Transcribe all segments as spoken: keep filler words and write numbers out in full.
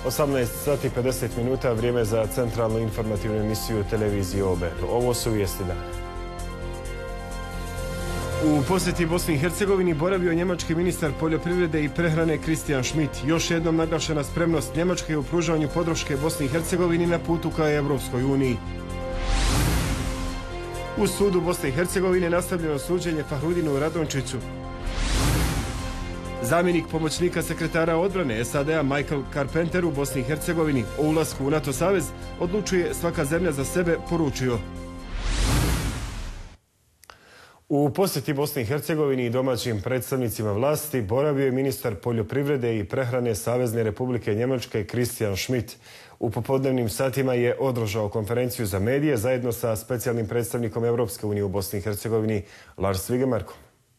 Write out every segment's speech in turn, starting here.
osamnaest sati i pedeset minuta, vrijeme za centralnu informativnu emisiju televizije O B. Ovo su vijesti dana. U posjeti Bosni i Hercegovini boravio njemački ministar poljoprivrede i prehrane Christian Schmidt. Još jednom naglašena spremnost Njemačke u pružanju podrške Bosni i Hercegovini na putu ka Evropskoj uniji. U sudu Bosne i Hercegovine nastavljeno suđenje Fahrudinu Radončiću. Zamjenik pomoćnika sekretara odbrane S A D-a Michael Carpenter u Bosni i Hercegovini o ulasku u NATO savez odlučuje svaka zemlja za sebe, poručio. U posjeti Bosni i Hercegovini i domaćim predstavnicima vlasti boravio je ministar poljoprivrede i prehrane Savezne Republike Njemačke Christian Schmidt. U popodnevnim satima je održao konferenciju za medije zajedno sa specijalnim predstavnikom Evropske unije u Bosni i Hercegovini Lars Wigemarkom.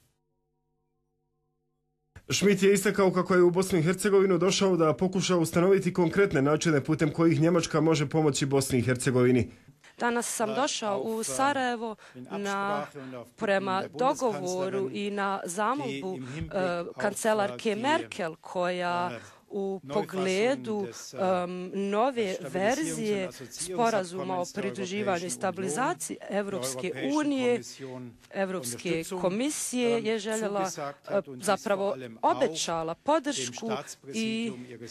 Schmidt je istakao kako je u Bosnu i Hercegovinu došao da pokuša ustanoviti konkretne načine putem kojih Njemačka može pomoći Bosni i Hercegovini. Danas sam došao u Sarajevo na, prema dogovoru i na zamolbu uh, kancelarke Merkel, koja u pogledu um, nove verzije sporazuma o pridruživanju i stabilizaciji Evropske unije, Evropske komisije je željela, uh, zapravo obećala podršku i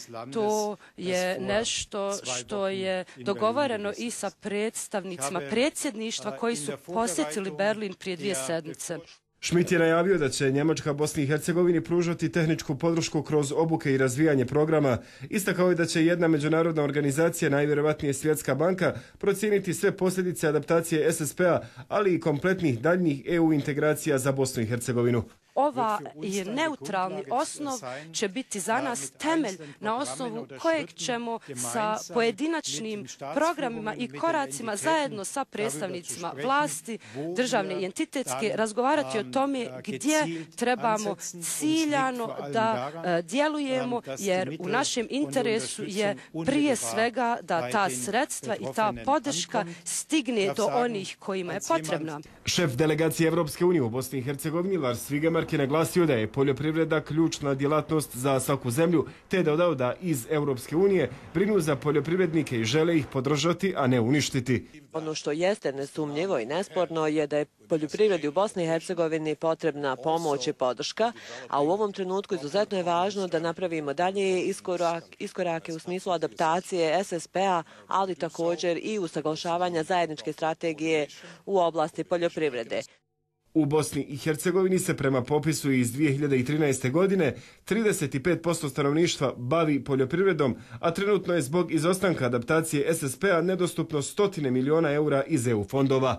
to je nešto što je dogovoreno i sa predstavnicima predsjedništva koji su posjetili Berlin prije dvije sedmice. Schmidt je najavio da će Njemačka Bosni i Hercegovini pružati tehničku podršku kroz obuke i razvijanje programa. Istakao je da će jedna međunarodna organizacija, najvjerovatnije Svjetska banka, procijeniti sve posljedice adaptacije S S P-a, ali i kompletnih daljnjih E U integracija za Bosnu i Hercegovinu. Ova je neutralni osnov će biti za nas temelj na osnovu kojeg ćemo sa pojedinačnim programima i koracima zajedno sa predstavnicima vlasti, državne i entitetske, razgovarati o tome gdje trebamo ciljano da djelujemo, jer u našem interesu je prije svega da ta sredstva i ta podrška stigne do onih kojima je potrebna. Šef delegacije Evropske unije u Bosni i Hercegovini Lars Wigemark je naglasio da je poljoprivreda ključna djelatnost za svaku zemlju, te dodao da iz Evropske unije brinu za poljoprivrednike i žele ih podržati, a ne uništiti. Ono što jeste nesumnjivo i nesporno je da je poljoprivredi u Bosni i Hercegovini potrebna pomoć i podrška, a u ovom trenutku izuzetno je važno da napravimo dalje iskorak, iskorake u smislu adaptacije S S P-a, ali također i usaglašavanja zajedničke strategije u oblasti poljoprivrede. U Bosni i Hercegovini se prema popisu iz dvije hiljade trinaeste. godine trideset pet posto stanovništva bavi poljoprivredom, a trenutno je zbog izostanka adaptacije S S P-a nedostupno stotine miliona eura iz E U fondova.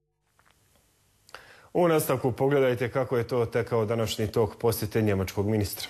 U nastavku pogledajte kako je to tekao današnji tok posjete njemačkog ministra.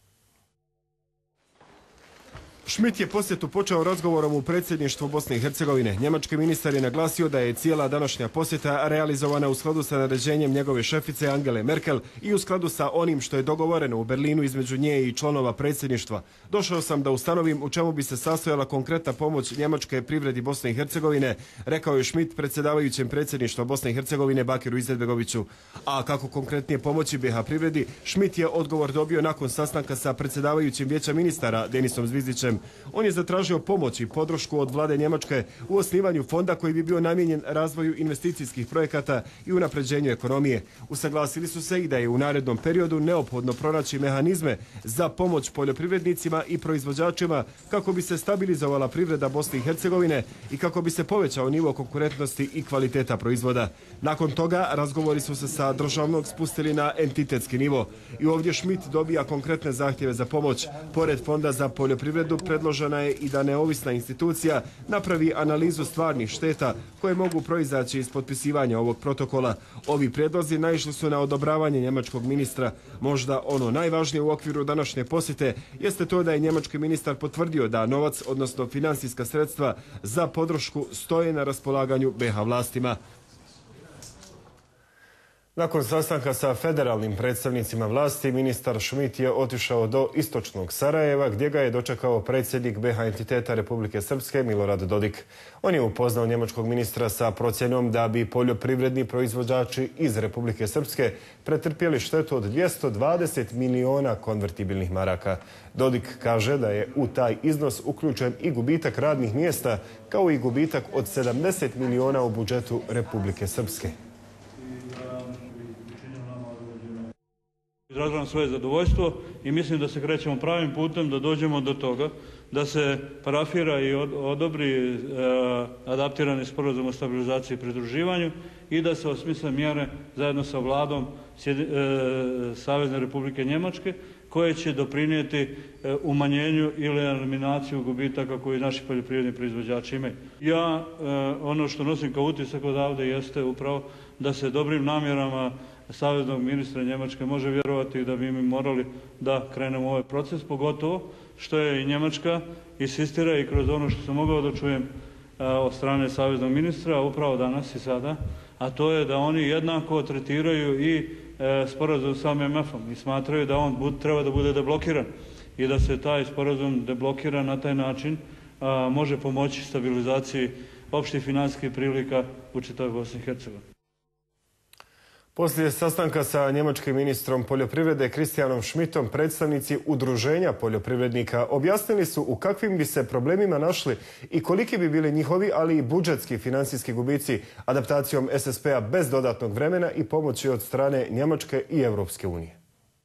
Schmidt je posjetu počeo razgovorom u predsjedništvu Bosne i Hercegovine. Njemački ministar je naglasio da je cijela današnja posjeta realizovana u skladu sa naređenjem njegove šefice Angele Merkel i u skladu sa onim što je dogovoreno u Berlinu između nje i članova predsjedništva. Došao sam da ustanovim u čemu bi se sastojala konkretna pomoć njemačke privredi Bosne i Hercegovine, rekao je Schmidt predsjedavajućem predsjedništva Bosne i Hercegovine Bakiru Izetbegoviću. A kako konkretnije pomoći B iH privredi, Schmidt je odgovor dobio nakon sastanka sa predsjedavajućim vijeća ministara Denisom Zvizdićem. On je zatražio pomoć i podršku od vlade Njemačke u osnivanju fonda koji bi bio namijenjen razvoju investicijskih projekata i unapređenju ekonomije. Usaglasili su se i da je u narednom periodu neophodno pronaći mehanizme za pomoć poljoprivrednicima i proizvođačima kako bi se stabilizovala privreda Bosne i Hercegovine i kako bi se povećao nivo konkurentnosti i kvaliteta proizvoda. Nakon toga razgovori su se sa državnog spustili na entitetski nivo. I ovdje Schmidt dobija konkretne zahtjeve za pomoć. Pored fonda za poljoprivredu predložena je i da neovisna institucija napravi analizu stvarnih šteta koje mogu proizaći iz potpisivanja ovog protokola. Ovi prijedlozi naišli su na odobravanje njemačkog ministra. Možda ono najvažnije u okviru današnje posjete jeste to da je njemački ministar potvrdio da novac, odnosno financijska sredstva za podršku stoje na raspolaganju B iH vlastima. Nakon sastanka sa federalnim predstavnicima vlasti, ministar Schmidt je otišao do istočnog Sarajeva, gdje ga je dočekao predsjednik B H entiteta Republike Srpske Milorad Dodik. On je upoznao njemačkog ministra sa procjenom da bi poljoprivredni proizvođači iz Republike Srpske pretrpjeli štetu od dvjesto dvadeset miliona konvertibilnih maraka. Dodik kaže da je u taj iznos uključen i gubitak radnih mjesta, kao i gubitak od sedamdeset miliona u budžetu Republike Srpske. Izražavam svoje zadovoljstvo i mislim da se krećemo pravim putem da dođemo do toga da se parafira i odobri e, adaptirani sporazum o stabilizaciji i pridruživanju i da se osmisle mjere zajedno sa vladom Sjedi, e, Savezne Republike Njemačke koje će doprinijeti e, umanjenju ili eliminaciju gubitaka koji naši poljoprivredni proizvođači imaju. Ja e, ono što nosim kao utisak odavde jeste upravo da se dobrim namjerama saveznog ministra Njemačke može vjerovati da bi mi morali da krenemo u ovaj proces, pogotovo što je i Njemačka insistira i kroz ono što sam mogao da čujem od strane saveznog ministra upravo danas i sada, a to je da oni jednako tretiraju i sporazum sa M M F-om i smatraju da on treba da bude deblokiran i da se taj sporazum deblokira na taj način može pomoći stabilizaciji opštih financijskih prilika u čitavoj Bosni i Hercegovini. Poslije sastanka sa njemačkim ministrom poljoprivrede Christianom Schmidtom, predstavnici udruženja poljoprivrednika objasnili su u kakvim bi se problemima našli i koliki bi bili njihovi, ali i budžetski financijski gubici adaptacijom S S P-a bez dodatnog vremena i pomoći od strane Njemačke i Europske unije.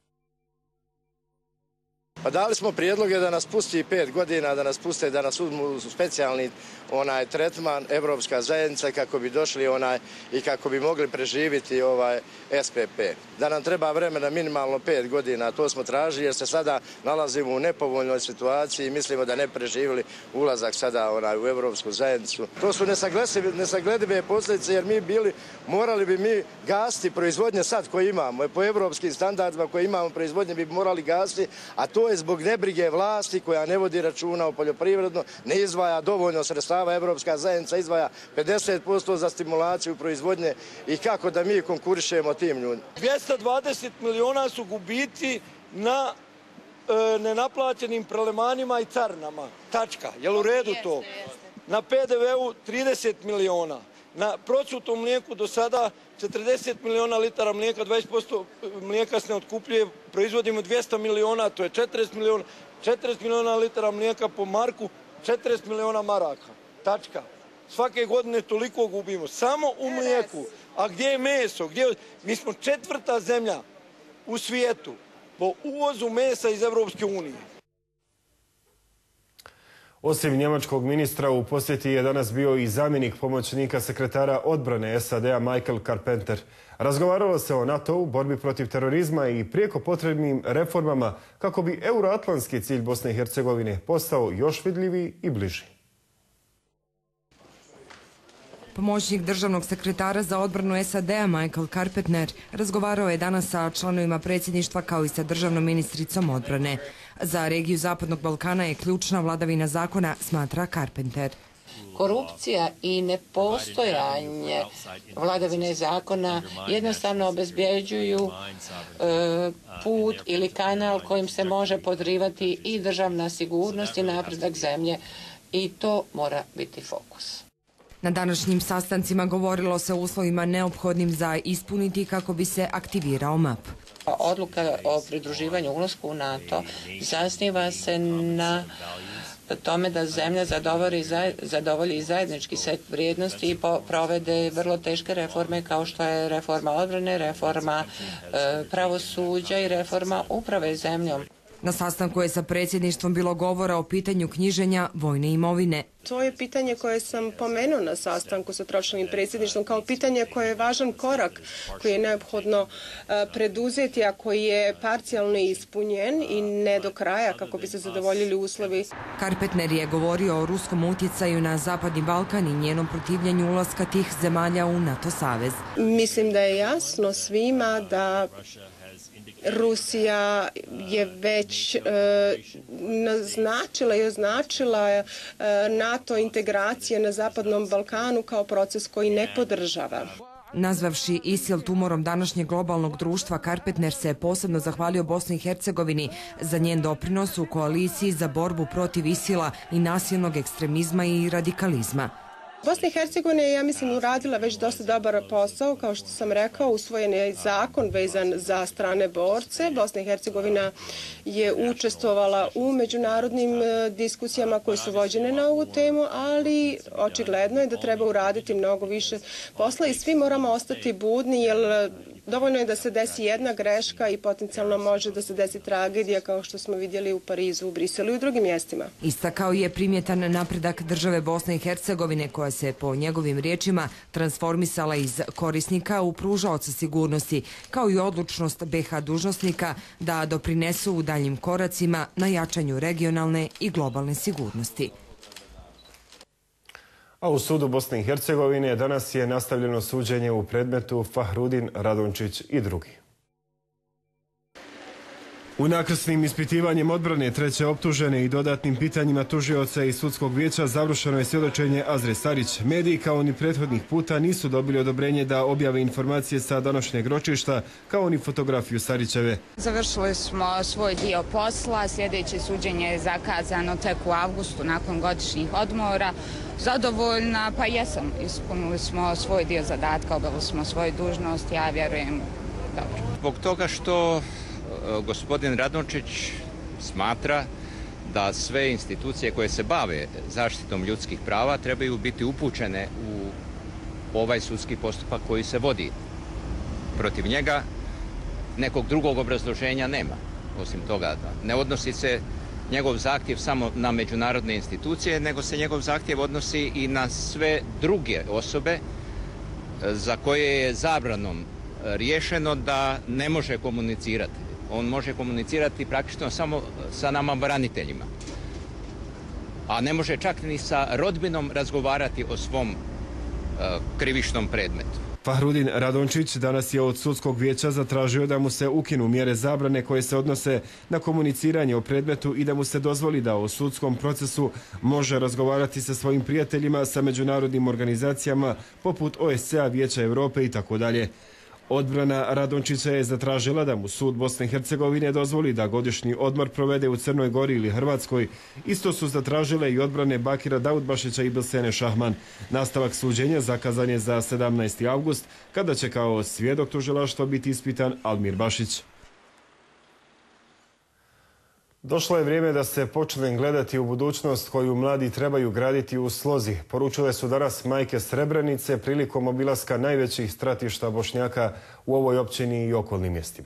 Pa dali smo prijedloge da nas pusti pet godina, da nas puste, da nas uzmu specijalni onaj tretman Evropska zajednica kako bi došli onaj i kako bi mogli preživiti ovaj S P P. Da nam treba vremena minimalno pet godina, to smo tražili jer se sada nalazimo u nepovoljnoj situaciji i mislimo da ne preživjeli ulazak sada onaj u Evropsku zajednicu. To su nesagledive posljedice jer mi bili, morali bi mi gasiti proizvodnje sad koje imamo, po evropskim standardima koje imamo proizvodnje bi morali gasiti, a to je zbog nebrige vlasti koja ne vodi računa o poljoprivredno, ne izdvaja dovoljno sredstava. Evropska zajednica izdvaja pedeset posto za stimulaciju proizvodnje i kako da mi konkurišemo tim ljudima. dvjesto dvadeset miliona su gubici na e, nenaplaćenim prelemanima i carinama. Tačka. Je li u redu to? Na P D V-u trideset miliona. Na procjutom mlijeku do sada četrdeset miliona litara mlijeka, dvadeset posto mlijeka se ne otkupljuje, proizvodimo dvjesto miliona, to je četrdeset miliona, četrdeset miliona litara mlijeka po marku, četrdeset miliona maraka. Tačka. Svake godine toliko gubimo. Samo u mlijeku. A gdje je meso? Gdje... Mi smo četvrta zemlja u svijetu po uvozu mesa iz Evropske unije. Osim njemačkog ministra, u posjeti je danas bio i zamjenik pomoćnika sekretara odbrane S A D-a Michael Carpenter. Razgovaralo se o NATO-u, borbi protiv terorizma i prijeko potrebnim reformama kako bi euroatlantski cilj Bosne i Hercegovine postao još vidljiviji i bliži. Pomoćnik državnog sekretara za odbranu S A D-a Michael Carpenter razgovarao je danas sa članovima predsjedništva kao i sa državnom ministricom odbrane. Za regiju Zapadnog Balkana je ključna vladavina zakona, smatra Carpenter. Korupcija i nepostojanje vladavine zakona jednostavno obezbjeđuju e, put ili kanal kojim se može podrivati i državna sigurnost i napredak zemlje i to mora biti fokus. Na današnjim sastancima govorilo se o uslovima neophodnim za ispuniti kako bi se aktivirao M A P. Odluka o pridruživanju ulasku u NATO zasniva se na tome da zemlja zadovolji zajednički set vrijednosti i provede vrlo teške reforme kao što je reforma odbrane, reforma e, pravosuđa i reforma uprave zemljom. Na sastanku je sa predsjedništvom bilo govora o pitanju knjiženja vojne imovine. To je pitanje koje sam pomenuo na sastanku sa tročlanim predsjedništvom kao pitanje koje je važan korak koji je neophodno preduzeti, a koji je parcijalno ispunjen i ne do kraja kako bi se zadovoljili uslovi. Carpenter je govorio o ruskom utjecaju na Zapadni Balkan i njenom protivljenju ulaska tih zemalja u NATO savez. Mislim da je jasno svima da Rusija je već e, naznačila i označila e, NATO integracije na Zapadnom Balkanu kao proces koji ne podržava. Nazvavši ISIL tumorom današnjeg globalnog društva, Carpentner se posebno zahvalio Bosni i Hercegovini za njen doprinos u koaliciji za borbu protiv ISIL-a i nasilnog ekstremizma i radikalizma. Bosna i Hercegovina je, ja mislim, uradila već dosta dobar posao. Kao što sam rekao, usvojen je zakon vezan za strane borce. Bosna i Hercegovina je učestvovala u međunarodnim diskusijama koje su vođene na ovu temu, ali očigledno je da treba uraditi mnogo više posla i svi moramo ostati budni, jer dovoljno je da se desi jedna greška i potencijalno može da se desi tragedija kao što smo vidjeli u Parizu, u Briselu i u drugim mjestima. Istakao je primjetan napredak države Bosne i Hercegovine koja se po njegovim riječima transformisala iz korisnika u pružaoca sigurnosti, kao i odlučnost be ha dužnosnika da doprinesu u daljim koracima na jačanju regionalne i globalne sigurnosti. A u sudu Bosne i Hercegovine danas je nastavljeno suđenje u predmetu Fahrudin Radončić i drugi. U nakrsnim ispitivanjem odbrane treće optužene i dodatnim pitanjima tužioca i sudskog vijeća završeno je svjedočenje Azre Starić. Mediji kao ni prethodnih puta nisu dobili odobrenje da objave informacije sa današnjeg ročišta, kao ni fotografiju Starićeve. Završili smo svoj dio posla, sljedeće suđenje je zakazano tek u avgustu nakon godišnjih odmora. Zadovoljna, pa jesam, ispunili smo svoj dio zadatka, obavili smo svoju dužnost, ja vjerujem dobro. Zbog toga što gospodin Radončić smatra da sve institucije koje se bave zaštitom ljudskih prava trebaju biti upućene u ovaj sudski postupak koji se vodi protiv njega. Nekog drugog obrazloženja nema. Osim toga, ne odnosi se njegov zahtjev samo na međunarodne institucije, nego se njegov zahtjev odnosi i na sve druge osobe za koje je zabranom riješeno da ne može komunicirati. On može komunicirati praktično samo sa nama braniteljima, a ne može čak ni sa rodbinom razgovarati o svom uh, krivičnom predmetu. Fahrudin Radončić danas je od sudskog vijeća zatražio da mu se ukinu mjere zabrane koje se odnose na komuniciranje o predmetu i da mu se dozvoli da o sudskom procesu može razgovarati sa svojim prijateljima, sa međunarodnim organizacijama poput O S C-a, Vijeća Europe i tako dalje. Odbrana Radončića je zatražila da mu sud Bosne i Hercegovine dozvoli da godišnji odmor provede u Crnoj Gori ili Hrvatskoj. Isto su zatražile i odbrane Bakira Daudbašića i Bilsene Šahman. Nastavak suđenja zakazan je za sedamnaesti avgust, kada će kao svjedok tužilaštva biti ispitan Almir Bašić. Došlo je vrijeme da se počne gledati u budućnost koju mladi trebaju graditi u slozi. Poručile su danas majke Srebrenice prilikom obilaska najvećih stratišta Bošnjaka u ovoj općini i okolnim mjestima.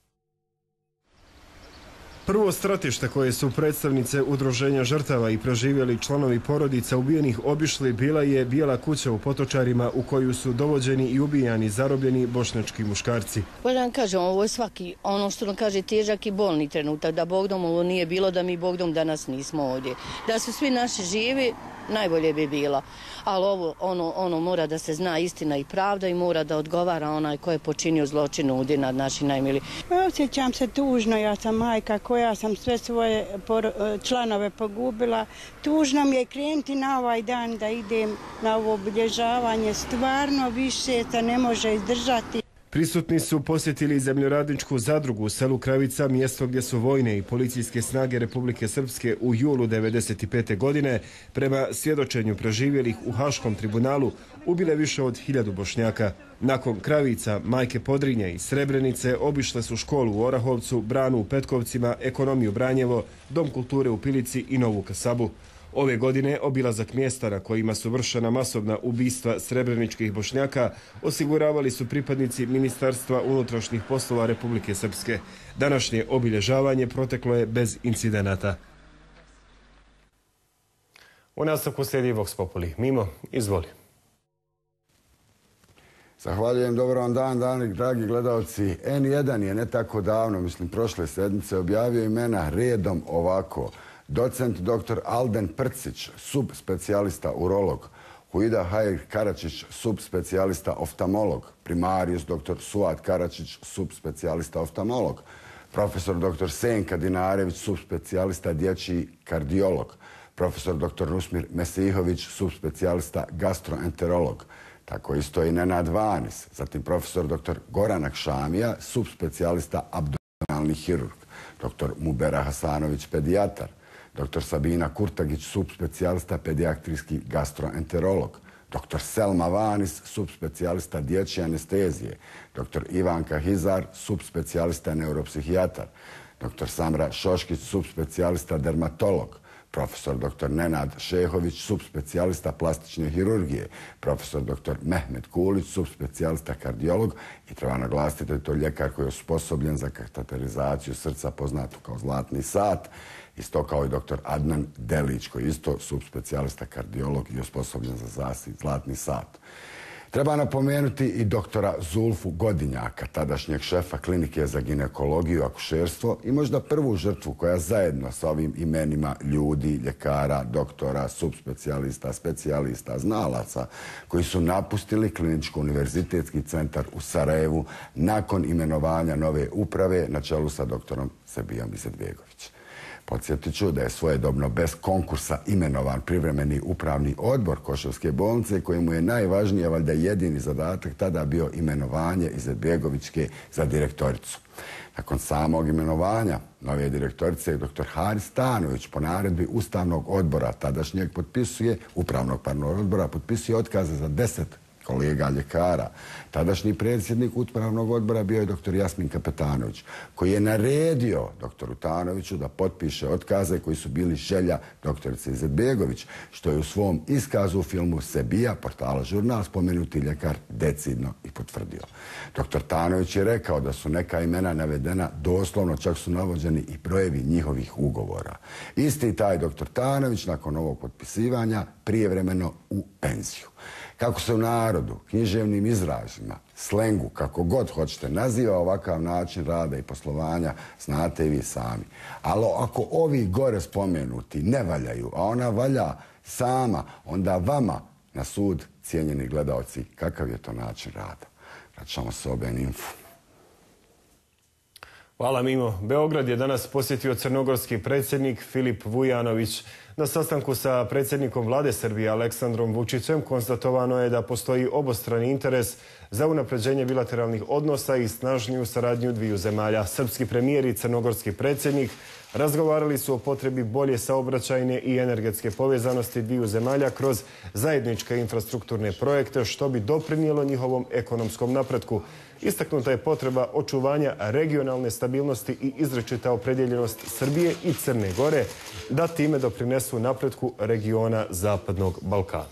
Prvo stratište koje su predstavnice udruženja žrtava i preživjeli članovi porodica ubijenih obišli bila je Bijela kuća u Potočarima u koju su dovođeni i ubijani zarobljeni bošnjački muškarci. Pa da vam kažem, ovo je svaki, ono što nam kaže, težak i bolni trenutak, da Bogdom ovo nije bilo, da mi Bogdom danas nismo ovdje. Da su svi naši živi, najbolje bi bilo. Ali ovo, ono, ono mora da se zna istina i pravda i mora da odgovara onaj ko je počinio zločin ovdje nad našim najmili. Osjećam se tužno, ja sam majka koja sam sve svoje članove pogubila. Tužno mi je krenuti na ovaj dan da idem na ovo obilježavanje. Stvarno više se ne može izdržati. Prisutni su posjetili zemljoradničku zadrugu u selu Kravica, mjesto gdje su vojne i policijske snage Republike Srpske u julu devedeset pete. godine prema svjedočenju preživjelih u Haškom tribunalu ubile više od hiljadu Bošnjaka. Nakon Kravica, majke Podrinje i Srebrenice obišle su školu u Orahovcu, branu u Petkovcima, ekonomiju Branjevo, dom kulture u Pilici i Novu Kasabu. Ove godine obilazak mjesta na kojima su vršena masovna ubistva srebreničkih Bošnjaka osiguravali su pripadnici Ministarstva unutrašnjih poslova Republike Srpske. Današnje obilježavanje proteklo je bez incidenata. U nastavku slijedi Vox Populi. Mimo, izvoli. Zahvaljujem, dobro vam dan, dan, dragi gledalci. en jedan je ne tako davno, mislim prošle sedmice, objavio imena redom ovako. Docent doktor Alden Prcić, subspecijalista urolog, Huida Hajr Karačić, subspecijalista oftalmolog, primarius doktor Suad Karačić, subspecijalista oftalmolog, profesor doktor Senka Dinarević, subspecijalista dječji kardiolog, profesor doktor Nusmir Mesihović, subspecijalista gastroenterolog, Tako isto i Nenad Vanis, zatim profesor doktor Goran Akšamija, subspecijalista abdominalni hirurg, doktor Mubera Hasanović, pedijatar, doktor Sabina Kurtagić, subspecijalista pedijatrijski gastroenterolog, doktor Selma Vanis, subspecijalista dječje anestezije, doktor Ivanka Hizar, subspecijalista neuropsihijatar, doktor Samra Šoškić, subspecijalista dermatolog, profesor doktor Nenad Šehović, subspecijalista plastične hirurgije, profesor doktor Mehmet Kulić, subspecijalista kardiolog i treba naglasiti da je to ljekar koji je osposobljen za kateterizaciju srca, poznatu kao zlatni sat, isto kao i doktor Adnan Delić, koji je isto subspecijalista kardiolog i osposobljen za zlatni sat. Treba napomenuti i doktora Zulfu Godinjaka, tadašnjeg šefa klinike za ginekologiju i akušerstvo i možda prvu žrtvu koja zajedno sa ovim imenima ljudi, ljekara, doktora, subspecijalista, specijalista, znalaca koji su napustili kliničko-univerzitetski centar u Sarajevu nakon imenovanja nove uprave na čelu sa doktorom Sebijom Izetbegović. Podsjetit ću da je svojedobno bez konkursa imenovan privremeni upravni odbor Košarske bolnice kojemu je najvažnije, valjda jedini zadatak tada bio imenovanje Izetbegovićke za direktoricu. Nakon samog imenovanja nove direktorice doktor Haris Stanović po naredbi Ustavnog odbora tadašnjeg potpisuje, upravnog parnog odbora potpisuje otkaze za deset kolega ljekara. Tadašnji predsjednik upravnog odbora bio je doktor Jasmin Kapetanović, koji je naredio doktoru Tanoviću da potpiše otkaze koji su bili želja doktorice Izetbegović, što je u svom iskazu u filmu Sebija, portala Žurnal, spomenuti ljekar decidno i potvrdio. Doktor Tanović je rekao da su neka imena navedena doslovno, čak su navođeni i brojevi njihovih ugovora. Isti taj doktor Tanović nakon ovog potpisivanja prijevremeno u penziju. Kako se u narodu, književnim izrazima, slengu, kako god hoćete, naziva ovakav način rada i poslovanja, znate i vi sami. Ali ako ovi gore spomenuti ne valjaju, a ona valja sama, onda vama na sud, cijenjeni gledaoci, kakav je to način rada. Vraćamo se o Ben Info. Hvala Mimo. Beograd je danas posjetio crnogorski predsjednik Filip Vujanović. Na sastanku sa predsjednikom vlade Srbije Aleksandrom Vučićem konstatovano je da postoji obostrani interes za unapređenje bilateralnih odnosa i snažniju saradnju dviju zemalja. Srpski premijer i crnogorski predsjednik razgovarali su o potrebi bolje saobraćajne i energetske povezanosti dviju zemalja kroz zajedničke infrastrukturne projekte, što bi doprinijelo njihovom ekonomskom napretku. Istaknuta je potreba očuvanja regionalne stabilnosti i izričita opredjeljenost Srbije i Crne Gore da time doprinesu napretku regiona Zapadnog Balkana.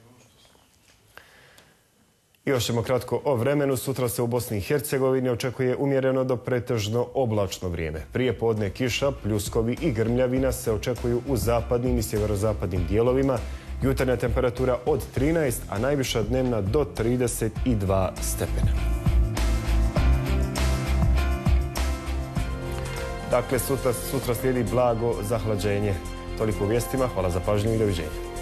Još ćemo kratko o vremenu. Sutra se u Bosni i Hercegovini očekuje umjereno do pretežno oblačno vrijeme. Prije podne kiša, pljuskovi i grmljavina se očekuju u zapadnim i sjeverozapadnim dijelovima. Jutarnja temperatura od trinaest, a najviša dnevna do trideset dva stepena. Dakle, sutra, sutra slijedi blago zahlađenje. Toliko u vijestima. Hvala za pažnju i doviđenja.